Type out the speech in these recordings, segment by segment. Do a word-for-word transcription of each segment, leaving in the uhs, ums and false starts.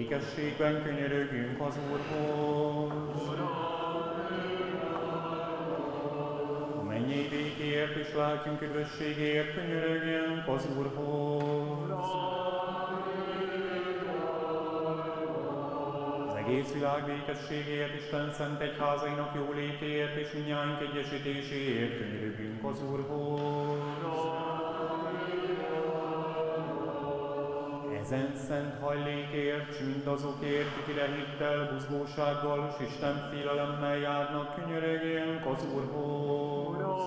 Békességben könyörögjünk az Úrhoz. A mennyei békéért és lelkünk üdvösségéért könyörögjünk az Úrhoz. Az egész világ békességéért, Isten szent egyházainak jólétéért és mindnyájunk egyesítéséért könyörögjünk az Úrhoz. Ezen szent hajlékért, s mindazokért, akire hittel, buzgósággal és Isten félelemmel járnak, könyörögjünk az Úrhoz.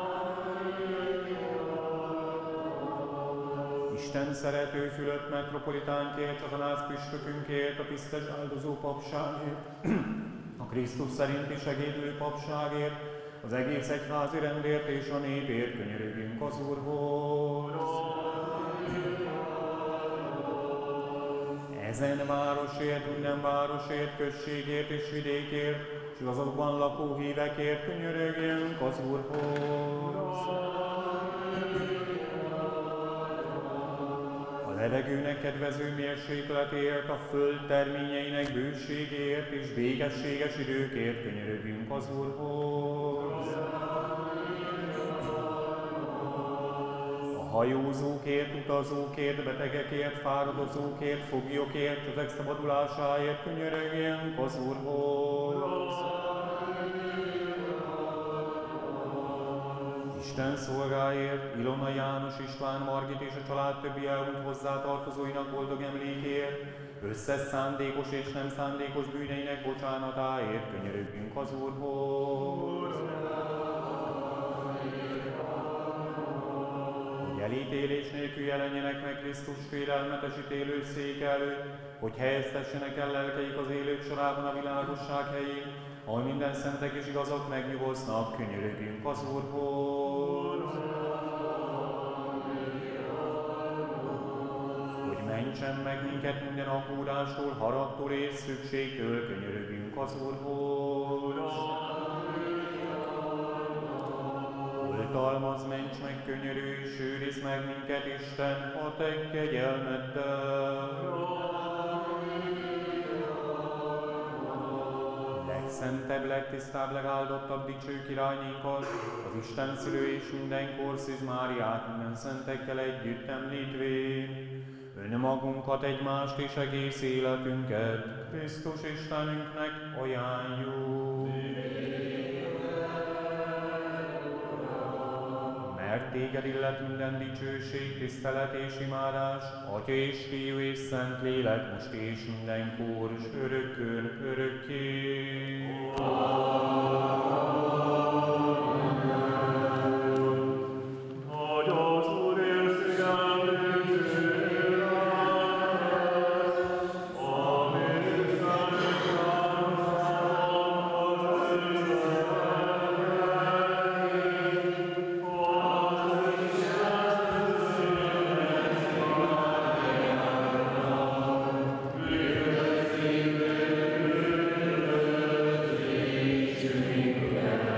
Isten szerető Fülöp metropolitánkért, Satanász püspökünkért, a tisztes áldozó papságért, a Krisztus szerinti segédlő papságért, az egész egyházi rendért és a népért könyörögjünk az Úrhoz. Ezen városért, minden városért, községért és vidékért, és azokban lakó hívekért könyörögjünk az Úrhoz. A levegőnek kedvező mérsékletért, a föld terményeinek bőségéért és békességes időkért könyörögjünk az Úrhoz. A hajózókért, utazókért, betegekért, fáradozókért, foglyokért, és ezek szabadulásáért könyörögjünk az Úrhoz. Isten szolgáért, Ilona, János, István, Margit és a család többi elhunyt hozzátartozóinak boldog emlékéért, összes szándékos és nem szándékos bűneinek bocsánatáért könyörögjünk az Úrhoz. Hogy elítélés nélkül jelenjenek meg Krisztus félelmetes ítélőszék előtt, hogy helyeztessenek el lelkeik az élők sorában a világosság helyén, ahol minden szentek és igazak megnyugosznak, könyörögjünk az Úrhoz. Hogy mentsen meg minket minden aggódástól, haragtól és szükségtől, könyörögjünk az Úrhoz. Oltalmaz, ments meg, könyörülj, sűríts meg minket, Isten, a te kegyelmeddel. Legszentebb, legtisztább, legáldottabb, dicső királynénkat, az Isten szülő és mindenkor Szűz Máriát minden szentekkel együtt említvén, önmagunkat, egymást és egész életünket Krisztus Istenünknek ajánljuk. Mert téged illet minden dicsőség, tisztelet és imádás, Atya és Fiú és Szent Lélek, most és mindenkor, s örökkön örökké. Amen.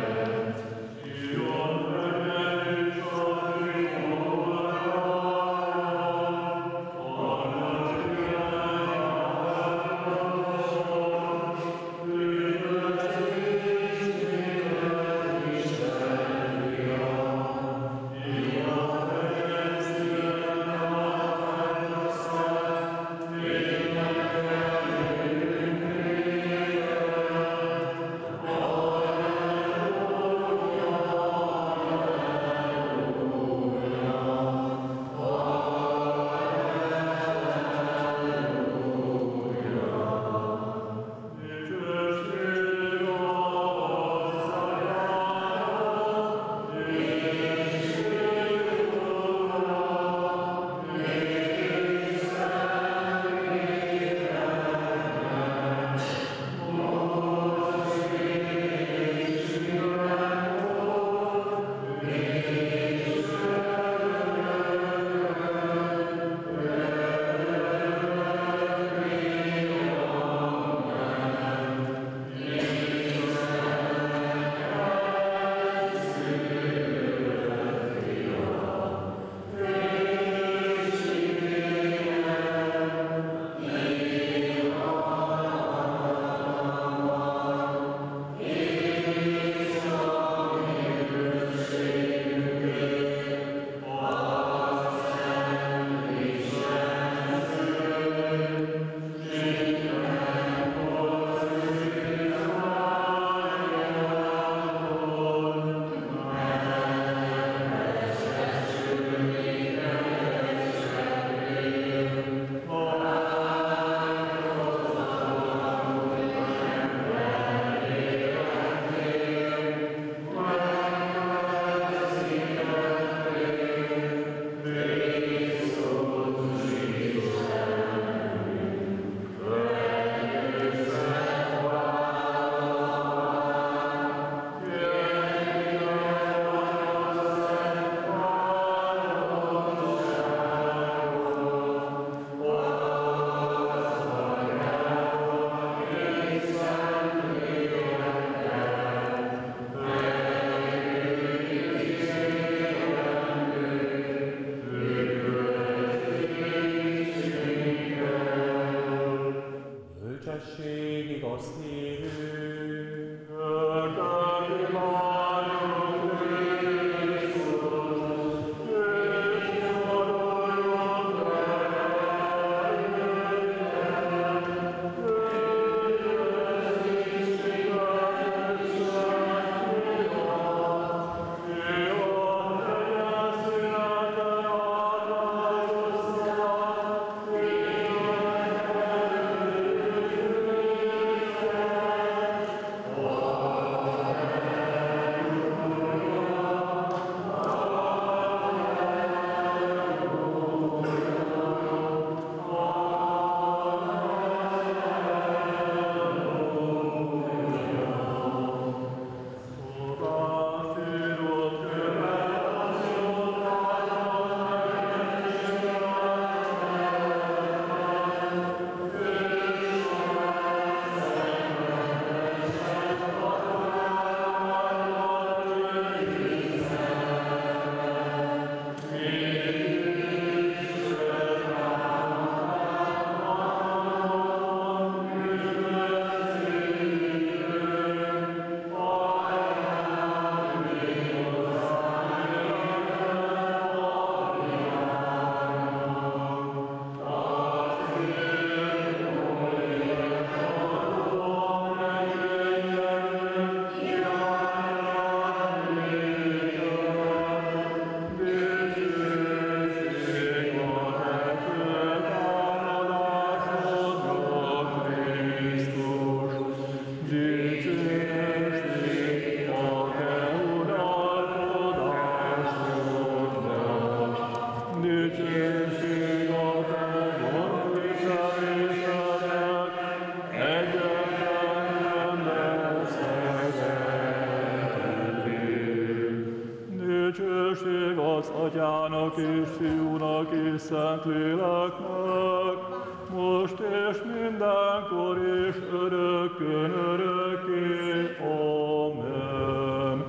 és Szentléleknek, most és mindenkor és örökkön örökké. Amen.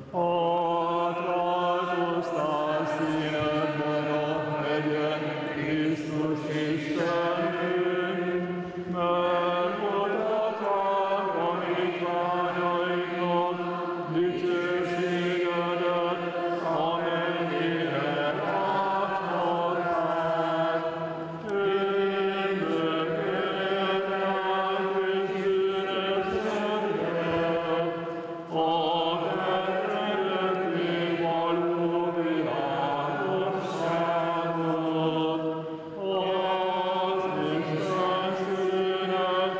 Átváltoztál színedben a hegyen, Krisztus Istenünk, megmutatták a hitványainknak dicsőségedet, amennyire láthatták. Ünnepélnek és ünnepelnek a területé való világosságot, az Isten színek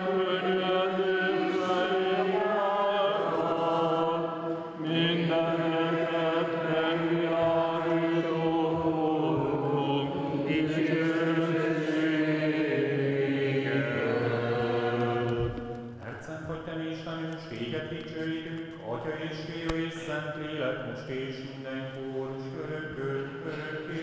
könnyedéseimával, mindeneket megvilágító Urunk, dicsőséget. Herceg vagy te, mi Istenünk, s téged dicsőítünk, Atya és Fiú és Szentlélek, most és mindenkor, s örökkön örökké.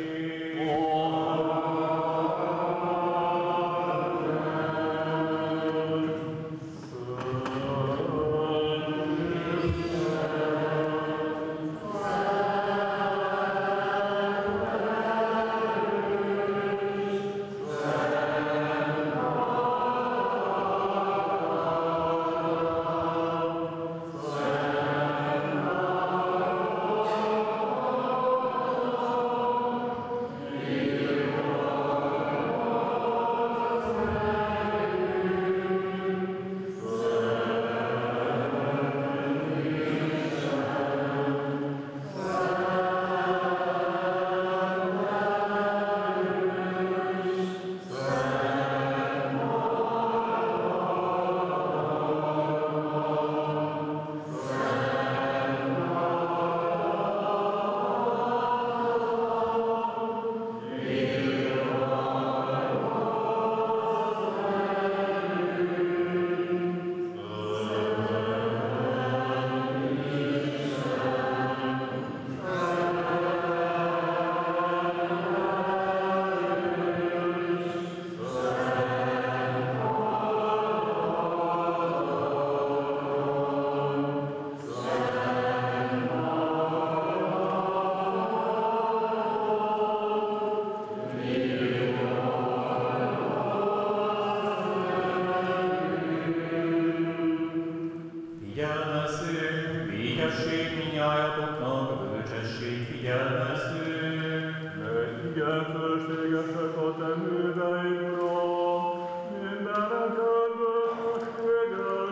Figyelmezünk, végesség mindnyájatoknak, bölcsesség figyelmezünk. Igen, fölségesek a te műveid, Uram, mindeneket bölcsességgel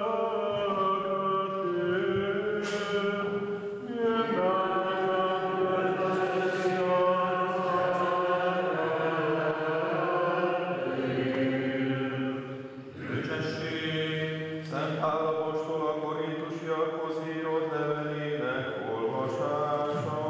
cselekedtél. Mindeneket bölcsességgel Bölcsesség, Szent Pál apostol a korintusiakhoz írott levelének olvasása.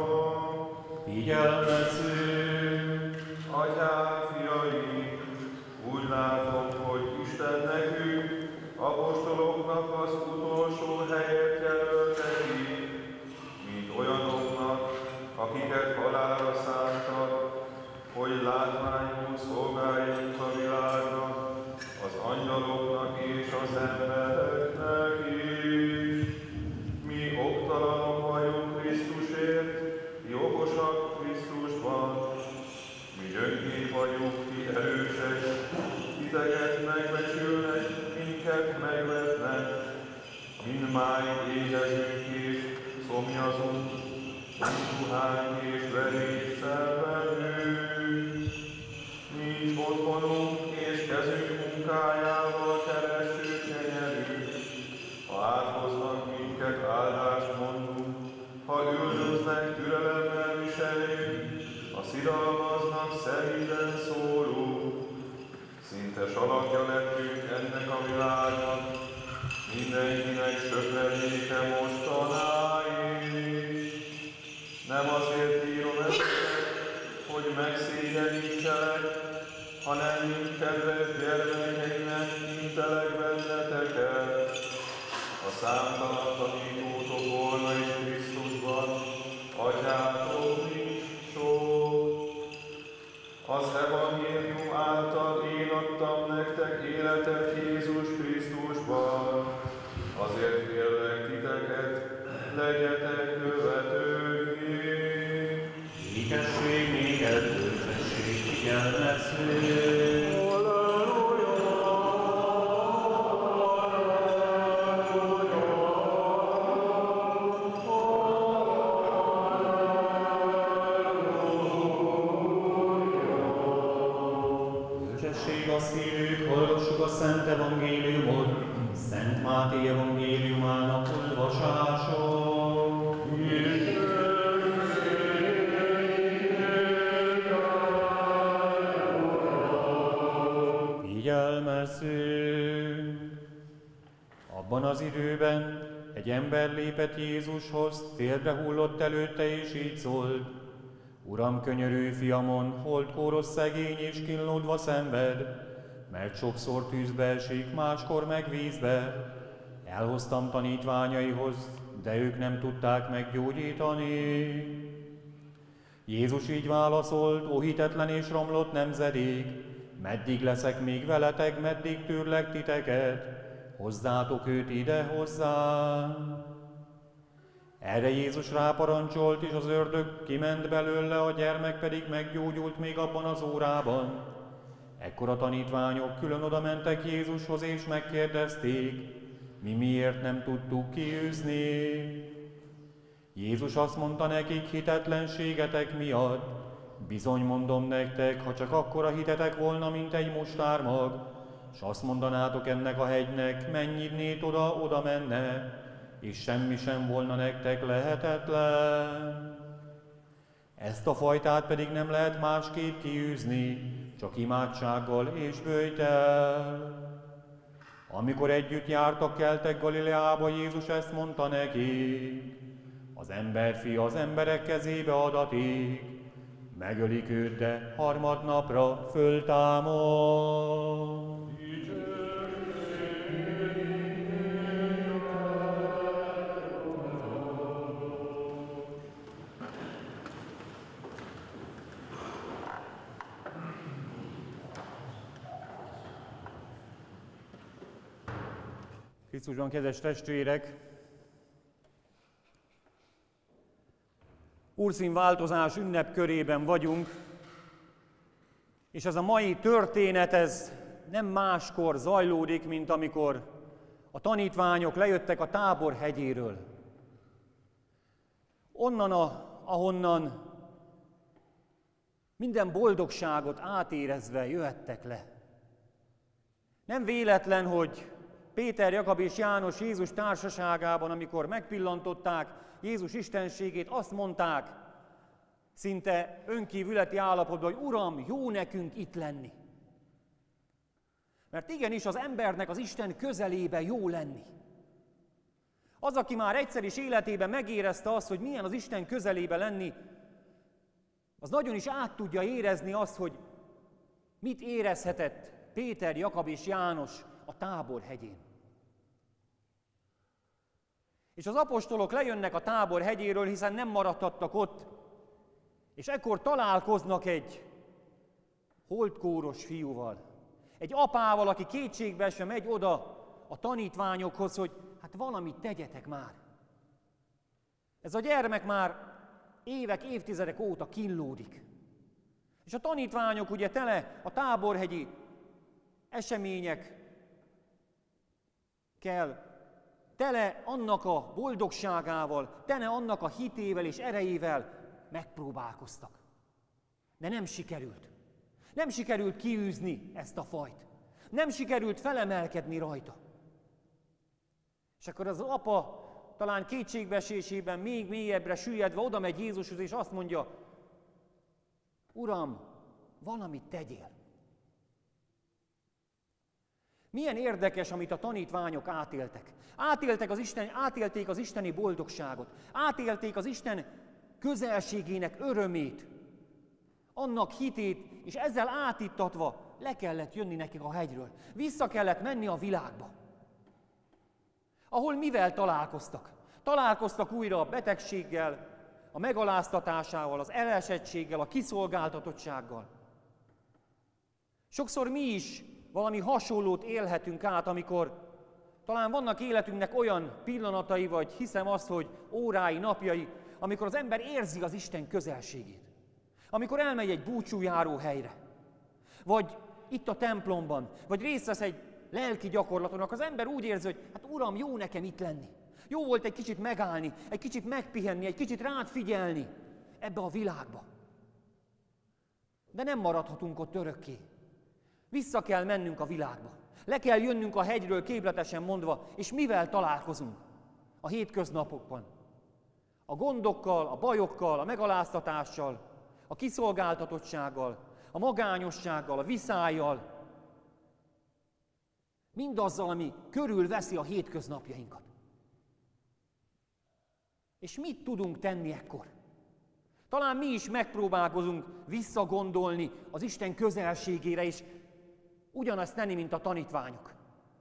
figyelmezünk. Atyám, fiai, úgy látom, hogy Isten nekünk, apostoloknak az utolsó helyet jelölte ki, mint olyanoknak, akiket halálra szántak, hogy látványul szolgáljunk a világnak, az angyaloknak és az embereknek is. Mi oktalanok vagyunk Krisztusért, ti okosak Krisztusban. Mi gyöngék vagyunk, ti erősek, titeket megbecsülnek, minket megvetnek. Mindmáig éhezünk és szomjazunk, ruhánk és verés szenvedünk. Nincs otthonunk és kezünk munkájával keressük kenyerünk. Ha áthoznak minket, áldást mondunk, ha üldöznek, türelemmel viseljük, ha szidalmaznak, szeríten szólunk. Szinte salakja lettünk ennek a világnak, mindenkinek söpredéke mostanáig. Nem azért írom ezt, hogy megszégyenítselek, hanem mint kedves gyermekeinek intelek benneteket. A számtalan tanítótok volna is Krisztusban, atyátok nincs sok. evangélium által én adtam nektek életet Jézus Krisztusban. Azért kérlek titeket, legyetek követői. Ékesség, néked, bölcsesség, figyelmező. Azt hívjuk, hallgassuk a Szent Evangéliumot, Szent Máté Evangéliumának olvasása. Figyelmezzünk! Abban az időben egy ember lépett Jézushoz, térdre hullott előtte, és így szólt: Uram, könyörülj fiamon, holdkóros szegény és kínlódva szenved, mert sokszor tűzbe esik, máskor meg vízbe. Elhoztam tanítványaihoz, de ők nem tudták meggyógyítani. Jézus így válaszolt: Ó hitetlen és romlott nemzedék, meddig leszek még veletek, meddig tűrlek titeket? Hozzátok őt ide hozzám. Erre Jézus ráparancsolt, és az ördög kiment belőle, a gyermek pedig meggyógyult még abban az órában. Ekkor a tanítványok külön oda mentek Jézushoz, és megkérdezték: Mi miért nem tudtuk kiűzni? Jézus azt mondta nekik: Hitetlenségetek miatt. Bizony mondom nektek, ha csak akkora hitetek volna, mint egy mustármag, s azt mondanátok ennek a hegynek, menj innét oda, oda menne, és semmi sem volna nektek lehetetlen. Ezt a fajtát pedig nem lehet másképp kiűzni, csak imádsággal és böjttel. Amikor együtt jártak, keltek Galileába, Jézus ezt mondta nekik: Az emberfia az emberek kezébe adatik, megölik őt, de harmadnapra föltámad. Krisztusban, kedves testvérek! Úrszínváltozás ünnep körében vagyunk, és ez a mai történet ez nem máskor zajlódik, mint amikor a tanítványok lejöttek a Tábor hegyéről. Onnan, a, ahonnan minden boldogságot átérezve jöhettek le. Nem véletlen, hogy Péter, Jakab és János Jézus társaságában, amikor megpillantották Jézus istenségét, azt mondták, szinte önkívületi állapotban, hogy Uram, jó nekünk itt lenni. Mert igenis az embernek az Isten közelébe jó lenni. Az, aki már egyszer is életében megérezte azt, hogy milyen az Isten közelébe lenni, az nagyon is át tudja érezni azt, hogy mit érezhetett Péter, Jakab és János a Tábor hegyén. És az apostolok lejönnek a Tábor hegyéről, hiszen nem maradhattak ott, és ekkor találkoznak egy holdkóros fiúval. Egy apával, aki kétségbeesve megy oda a tanítványokhoz, hogy hát valamit tegyetek már. Ez a gyermek már évek, évtizedek óta kínlódik. És a tanítványok ugye tele a táborhegyi eseményekkel, tele annak a boldogságával, tele annak a hitével és erejével megpróbálkoztak. De nem sikerült. Nem sikerült kiűzni ezt a fajt. Nem sikerült felemelkedni rajta. És akkor az apa talán kétségbeesésében még mélyebbre süllyedve oda megy Jézushoz, és azt mondja, Uram, valamit tegyél. Milyen érdekes, amit a tanítványok átéltek. Átéltek az Isten, átélték az isteni boldogságot. Átélték az Isten közelségének örömét, annak hitét, és ezzel átittatva le kellett jönni nekik a hegyről. Vissza kellett menni a világba. Ahol mivel találkoztak? Találkoztak újra a betegséggel, a megaláztatásával, az elesettséggel, a kiszolgáltatottsággal. Sokszor mi is valami hasonlót élhetünk át, amikor talán vannak életünknek olyan pillanatai, vagy hiszem azt, hogy órái, napjai, amikor az ember érzi az Isten közelségét. Amikor elmegy egy búcsújáró helyre, vagy itt a templomban, vagy részt vesz egy lelki gyakorlaton, akkor az ember úgy érzi, hogy hát Uram, jó nekem itt lenni. Jó volt egy kicsit megállni, egy kicsit megpihenni, egy kicsit rád figyelni ebbe a világba. De nem maradhatunk ott örökké. Vissza kell mennünk a világba. Le kell jönnünk a hegyről képletesen mondva, és mivel találkozunk a hétköznapokban? A gondokkal, a bajokkal, a megaláztatással, a kiszolgáltatottsággal, a magányossággal, a viszályjal, mindazzal, ami körülveszi a hétköznapjainkat. És mit tudunk tenni ekkor? Talán mi is megpróbálkozunk visszagondolni az Isten közelségére, és ugyanazt tenni, mint a tanítványok.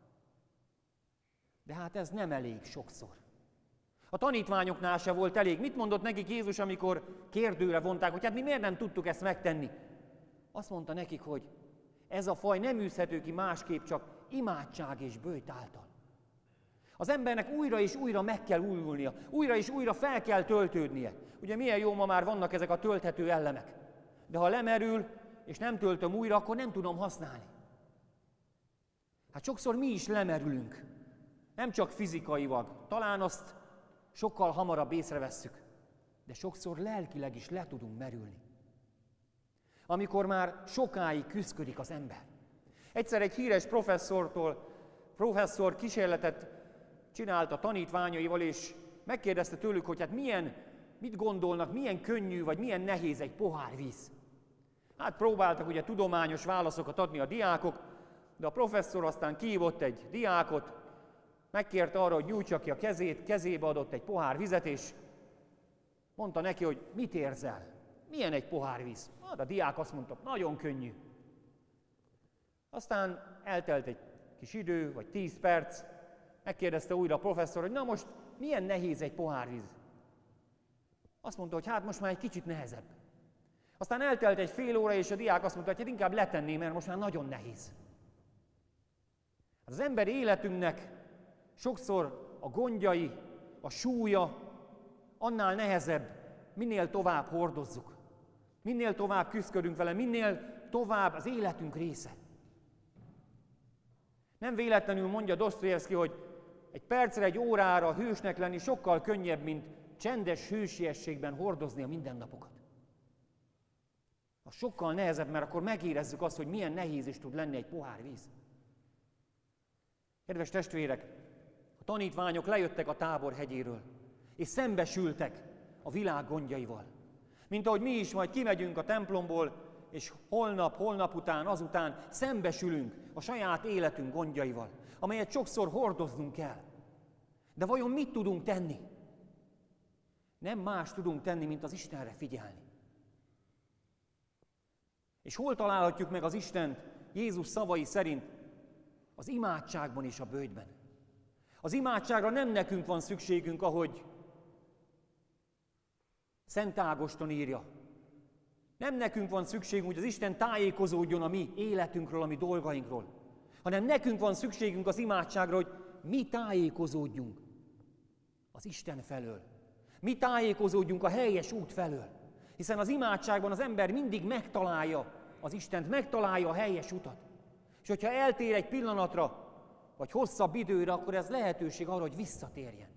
De hát ez nem elég sokszor. A tanítványoknál se volt elég. Mit mondott nekik Jézus, amikor kérdőre vonták, hogy hát mi miért nem tudtuk ezt megtenni? Azt mondta nekik, hogy ez a faj nem űzhető ki másképp, csak imádság és böjt által. Az embernek újra és újra meg kell újulnia, újra és újra fel kell töltődnie. Ugye milyen jó, ma már vannak ezek a tölthető elemek. De ha lemerül, és nem töltöm újra, akkor nem tudom használni. Hát sokszor mi is lemerülünk. Nem csak fizikailag, talán azt sokkal hamarabb észrevesszük, de sokszor lelkileg is le tudunk merülni. Amikor már sokáig küszködik az ember. Egyszer egy híres professzortól, professzor kísérletet csinált a tanítványaival, és megkérdezte tőlük, hogy hát milyen, mit gondolnak, milyen könnyű, vagy milyen nehéz egy pohár víz. Hát próbáltak ugye tudományos válaszokat adni a diákok, de a professzor aztán kihívott egy diákot, megkérte arra, hogy nyújtsa ki a kezét, kezébe adott egy pohár vizet, és mondta neki, hogy mit érzel? Milyen egy pohár víz? Hát a diák azt mondta, nagyon könnyű. Aztán eltelt egy kis idő, vagy tíz perc, megkérdezte újra a professzor, hogy na most milyen nehéz egy pohár víz? Azt mondta, hogy hát most már egy kicsit nehezebb. Aztán eltelt egy fél óra, és a diák azt mondta, hogy hát inkább letenném, mert most már nagyon nehéz. Az emberi életünknek sokszor a gondjai, a súlya annál nehezebb, minél tovább hordozzuk. Minél tovább küszködünk vele, minél tovább az életünk része. Nem véletlenül mondja Dosztojevszki, hogy egy percre, egy órára hősnek lenni sokkal könnyebb, mint csendes hősiességben hordozni a mindennapokat. Az sokkal nehezebb, mert akkor megérezzük azt, hogy milyen nehéz is tud lenni egy pohár víz. Kedves testvérek, a tanítványok lejöttek a Tábor hegyéről, és szembesültek a világ gondjaival. Mint ahogy mi is majd kimegyünk a templomból, és holnap, holnap után, azután szembesülünk a saját életünk gondjaival, amelyet sokszor hordoznunk kell. De vajon mit tudunk tenni? Nem más tudunk tenni, mint az Istenre figyelni. És hol találhatjuk meg az Istent Jézus szavai szerint? Az imádságban és a böjtben. Az imádságra nem nekünk van szükségünk, ahogy Szent Ágoston írja. Nem nekünk van szükségünk, hogy az Isten tájékozódjon a mi életünkről, a mi dolgainkról, hanem nekünk van szükségünk az imádságra, hogy mi tájékozódjunk az Isten felől. Mi tájékozódjunk a helyes út felől. Hiszen az imádságban az ember mindig megtalálja az Istent, megtalálja a helyes utat. És hogyha eltér egy pillanatra, vagy hosszabb időre, akkor ez lehetőség arra, hogy visszatérjen.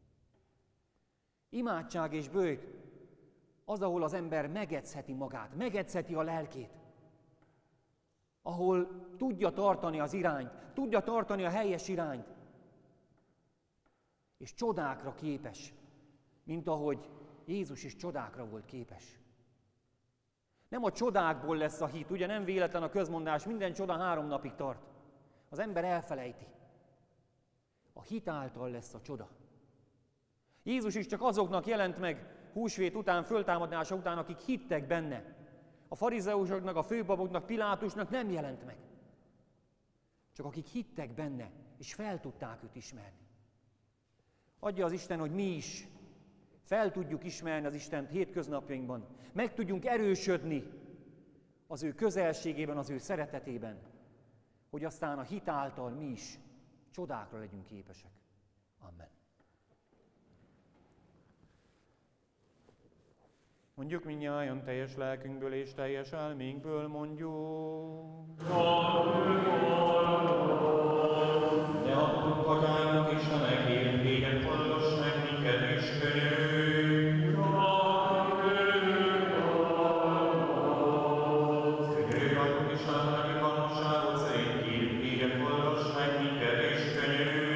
Imádság és böjt az, ahol az ember megedzheti magát, megedzheti a lelkét. Ahol tudja tartani az irányt, tudja tartani a helyes irányt. És csodákra képes, mint ahogy Jézus is csodákra volt képes. Nem a csodákból lesz a hit, ugye nem véletlen a közmondás, minden csoda három napig tart. Az ember elfelejti. A hit által lesz a csoda. Jézus is csak azoknak jelent meg húsvét után, föltámadása után, akik hittek benne. A farizeusoknak, a főpapoknak, Pilátusnak nem jelent meg. Csak akik hittek benne, és fel tudták őt ismerni. Adja az Isten, hogy mi is fel tudjuk ismerni az Istent hétköznapjainkban. Meg tudjunk erősödni az ő közelségében, az ő szeretetében, hogy aztán a hit által mi is csodákra legyünk képesek. Amen. Mondjuk mindnyájan teljes lelkünkből és teljes elménkből mondjuk. De adtunk atyának Istenek, kérünk téged, halloss meg minket és könyörülj. Könyörülj adtunk Istennek, aki valóságot szerint kérünk téged, halloss meg minket és könyörülj.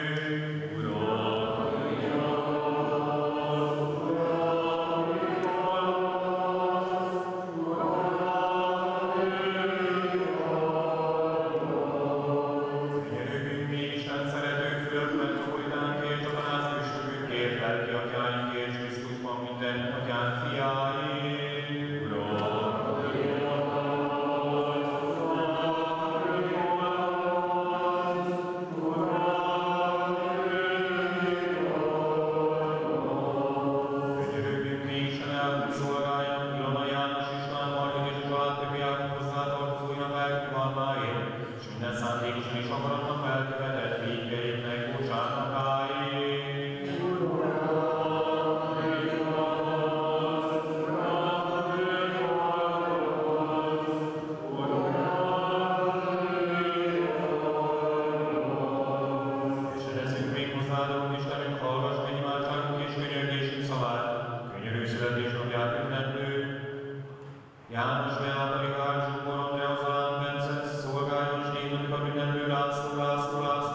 János Beáta, Rikár Zsugoron, Deozalán, Bence, szolgáljon, és négy a ünnepő rászólás, szólás,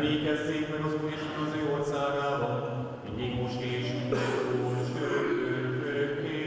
Emlékezzék meg az Úr Isten az ő országában, mindig most és mindenkor, és örökkön, örökké.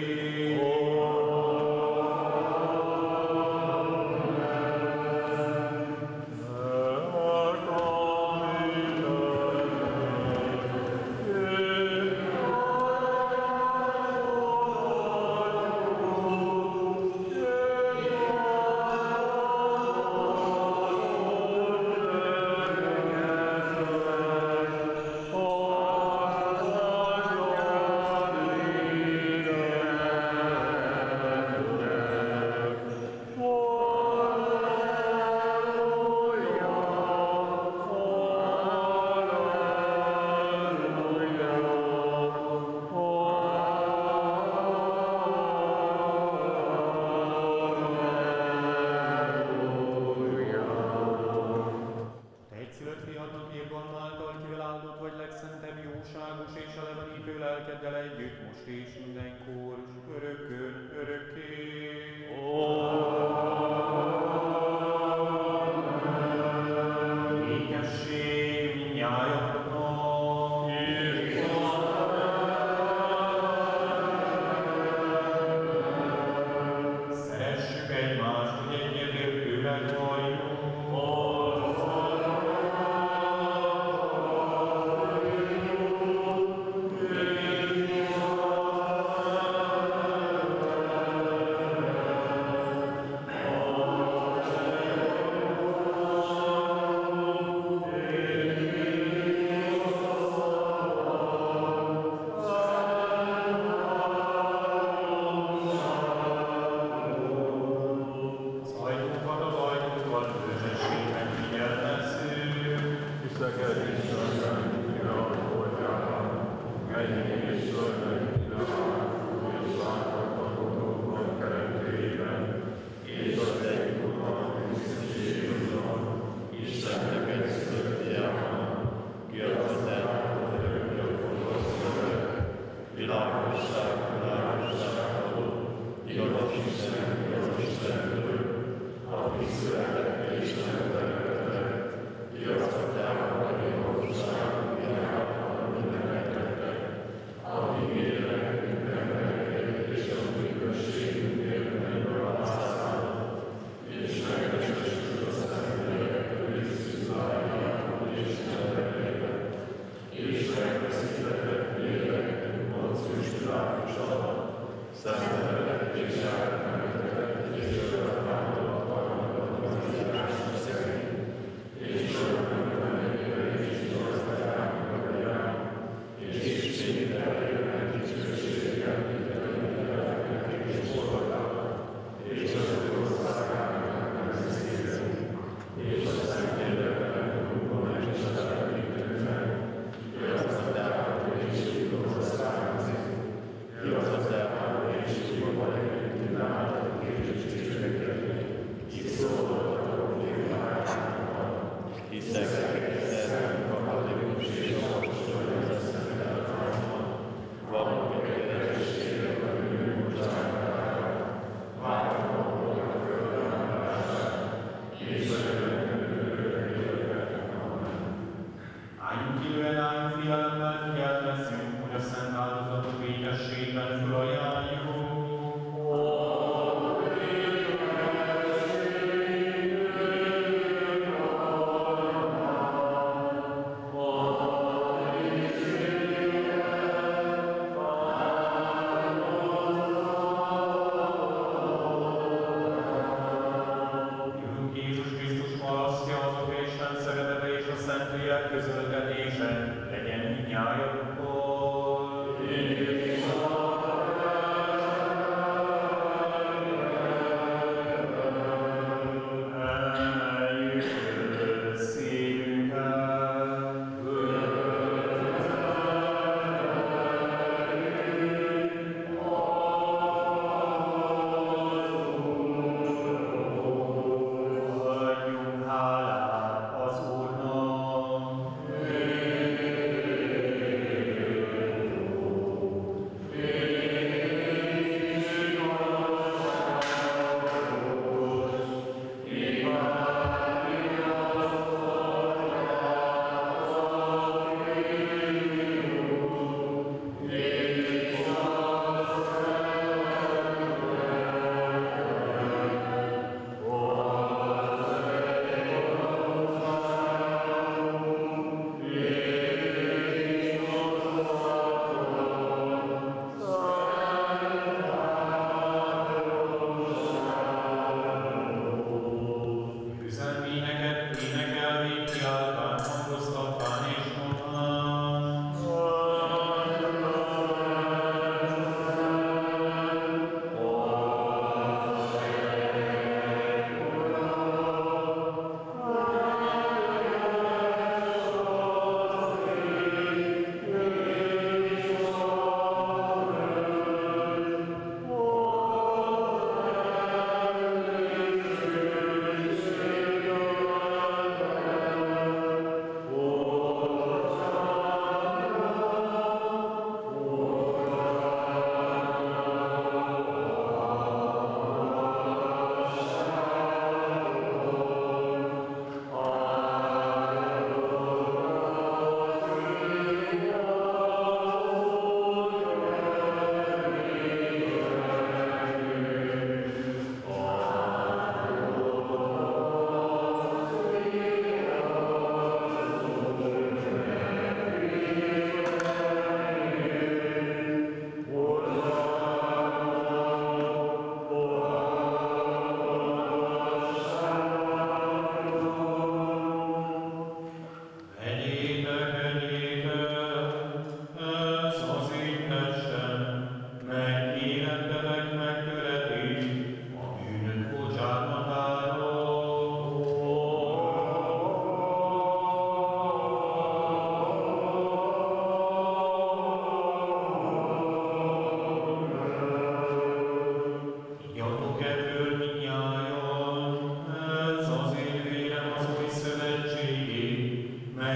Hálát az Úrnak.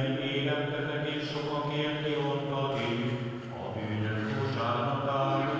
szívei életetek és sokakért kiontati a bűnök bocsánatáról.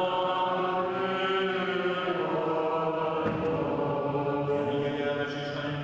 Istenünk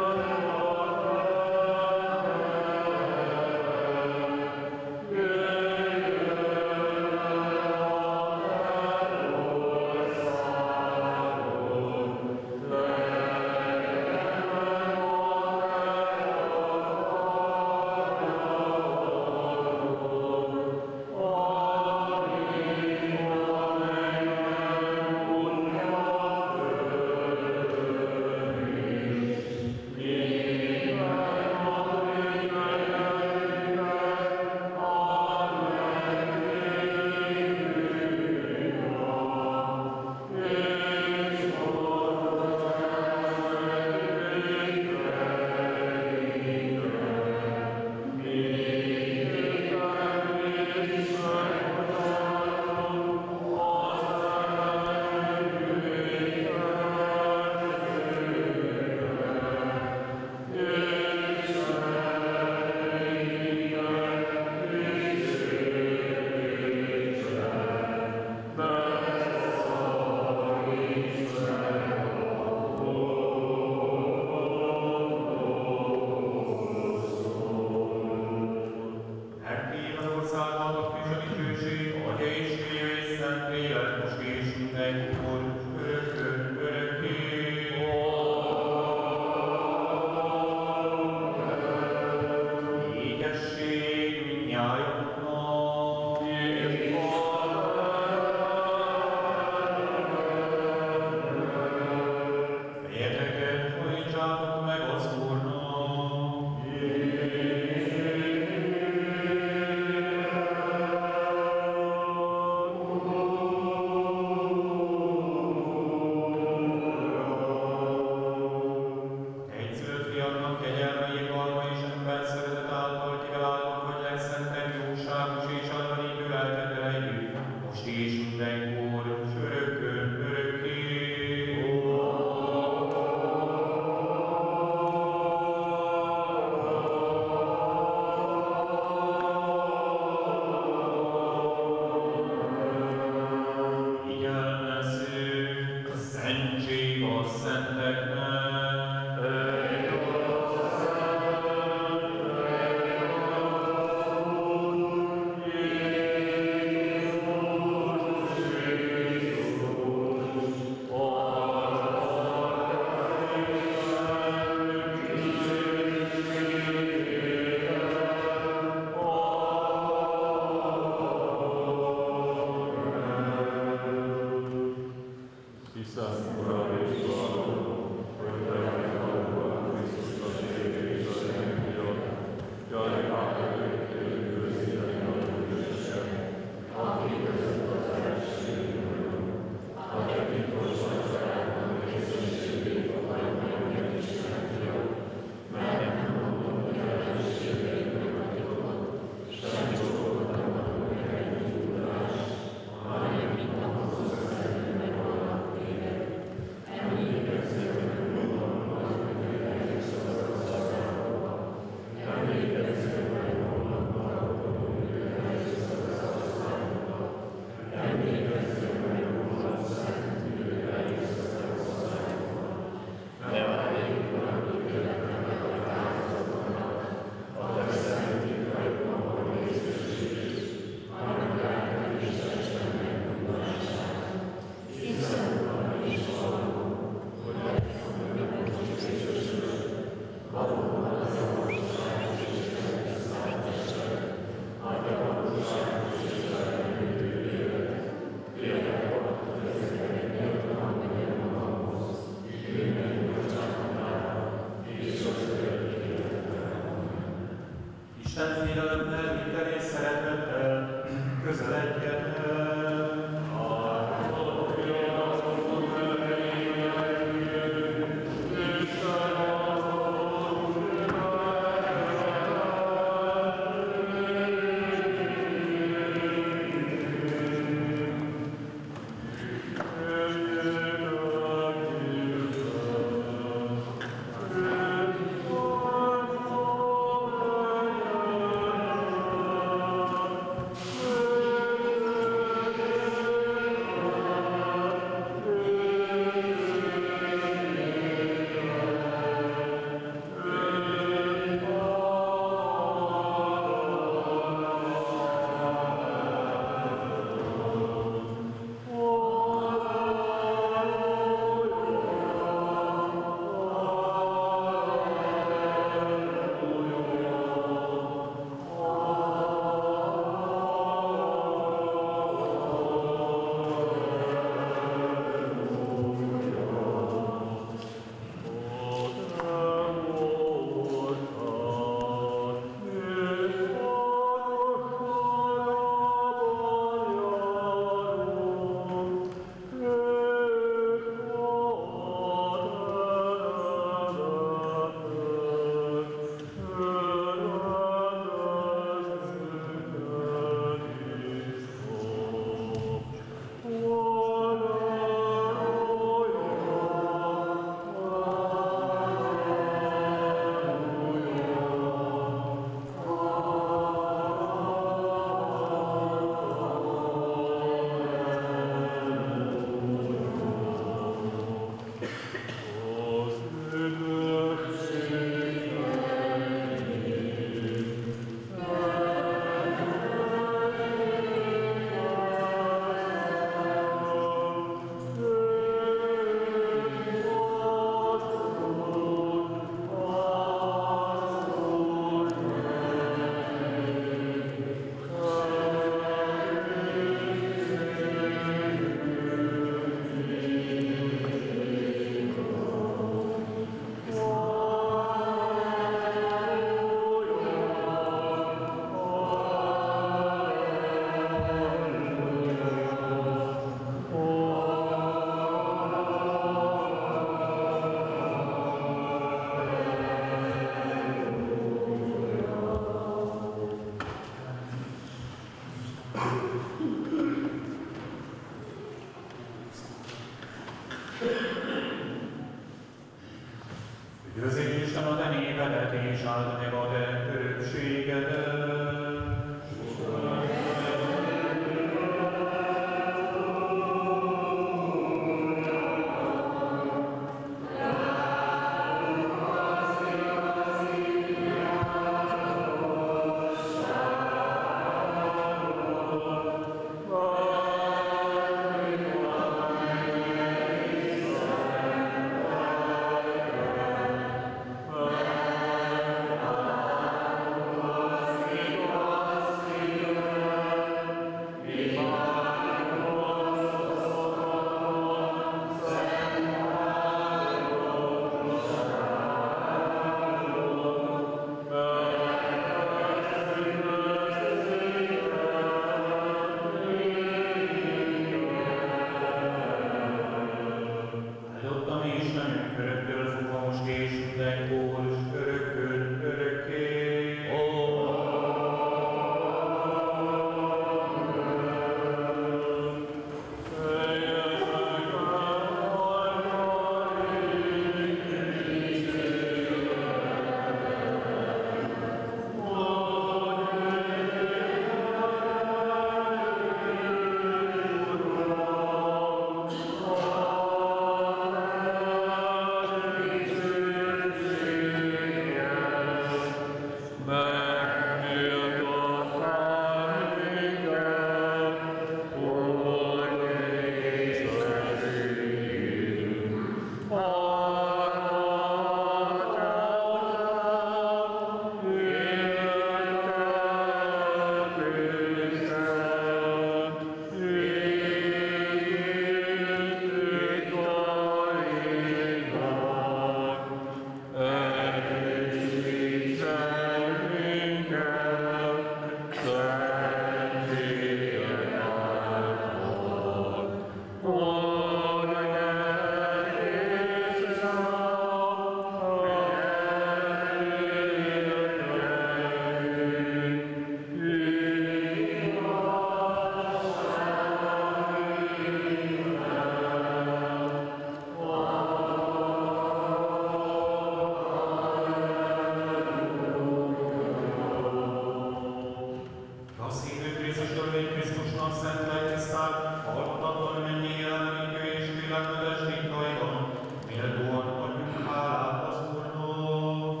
Krisztusnak szent lelkisztár, halottakban mennyi jelenítő és világneves titkaiban, méltóan adjunk hálát az Úrnak.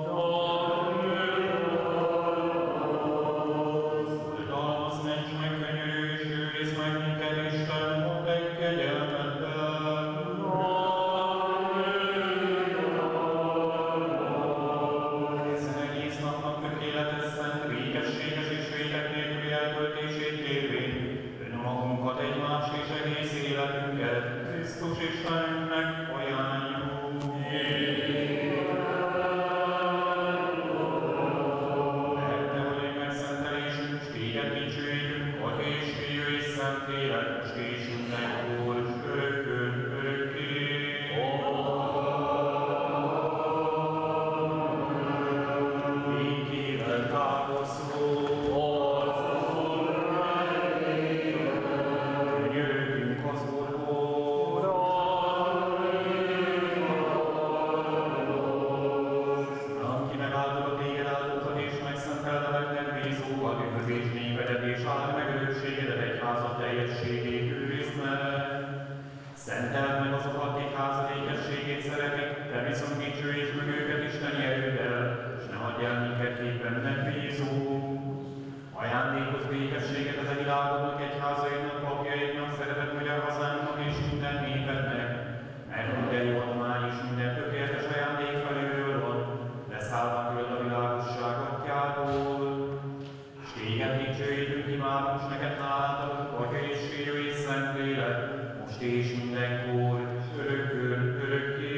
Uradalmaz, ments meg, könyörülj, és őrizd meg minket, Isten, mondd egy kegyelmeddel. Hiszen egész napnak tökéletes, szent, végességes és vétek nélküli eltöltését kérvén, önmagunkat, egymást és egész életünket Krisztus Istenünknek ajánljuk. Mert Te vagy megszentelésünk, s Téged dicsőítünk, Atya és Fiú és Szentlélek, most és mindenkor, s örökkön, örökké. Békével távozó, könyörögjünk az Úrhoz. Uram, ki megáldod Téged áldókat és megszenteled meg bízókat, üdvözíts népedet és áld meg örökségedet, egyházad teljességét őrizd meg. Szenteld meg azokat, akik házad ékességét szeretik, de viszont dicsőítsd meg őket isteni erőddel, és ne hagyj el minket képen megbízunk. Ajándékozz békességet az világodnak, egyházaidnak, papjaidnak, szeretett magyar hazánknak és minden népednek, mert minden jó adomány és minden tökéletes ajándék felülről van, leszállva tőled a világosság atyától. S Téged dicsőítünk, imádunk, s neked hálát adunk, Atya és Fiú és Szentlélek, most és mindenkor, s örökkön, örökké.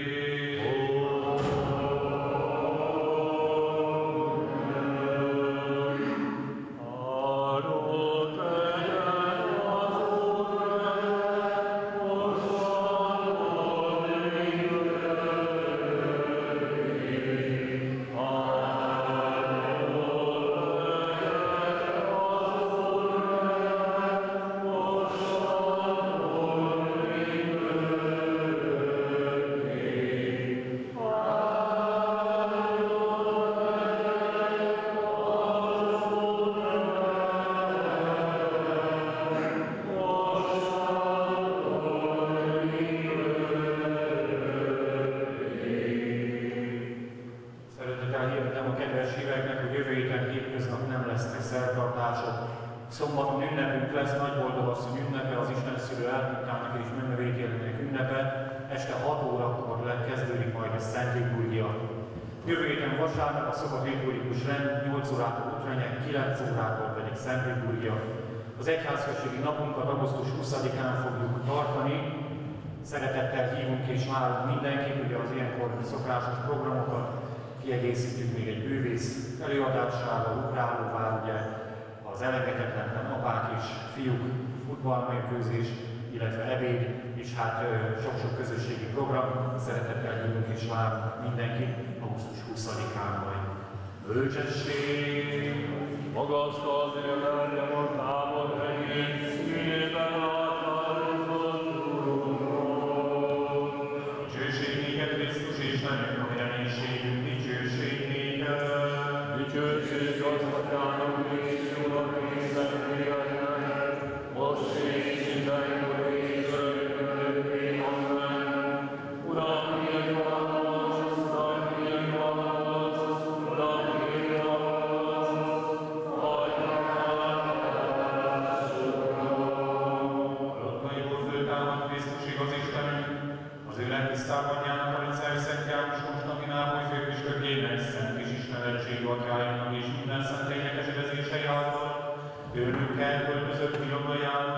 Szeretettel hirdetem a kedves híveknek, hogy jövő héten hétköznap nem lesznek szertartások. Szombaton ünnepünk lesz, Nagyboldogasszony ünnepe, az Isten szülő elbújtának és mennevétélének ünnepe. Este hat órakor kezdődik majd a Szent Liturgia. Jövő héten vasárnap a szokott liturgikus rend, nyolc órától útranyag, kilenc órától pedig Szent Liturgia. Az egyházközségi napunkat augusztus huszadikán fogjuk tartani. Szeretettel hívunk és várunk mindenkit, ugye az ilyenkor szokásos programokat kiegészítjük még egy bűvész előadásával, ugrálóvár, ugye az elengedhetetlen apák és fiúk futballmérkőzés, illetve ebéd, és hát sok-sok közösségi program. Szeretettel hívunk és várunk mindenkit augusztus huszadikán majd. Bölcsesség! Magasztal éleljem a támad helyén, szívében átállított Urunkról. Dicsőség néked, Krisztus Istenünk, a reménységünk, dicsőség néked. Dicsőség az Atyának és Fiúnak és Szentléleknek, most és mindenkor és örökkön örökké. Amen. Uram, írj valahoz, Uram, írj valahoz, Uram, írj valahoz, Halottaiból föltámadt Krisztus igaz Istenünk, az ő lelkisztár anyjának, a Licei Szent János Konstantin Nápoly főpüspökének, szent és ismerettség atyájának és minden szent lények esedezései által, tőlünk elköltözött, mi jogajánló